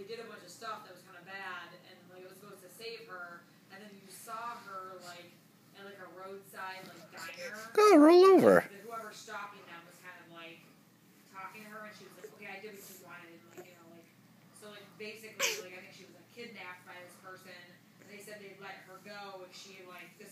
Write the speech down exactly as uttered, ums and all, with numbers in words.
did a bunch of stuff that was kind of bad, and like it was supposed to save her, and then you saw her like at like a roadside like diner. Go roll over. And whoever stopping them was kind of like talking to her, and she was like, "Okay, I did what you wanted," and like you know like so like basically like I think she was like kidnapped by this person, and they said they'd let her go if she like this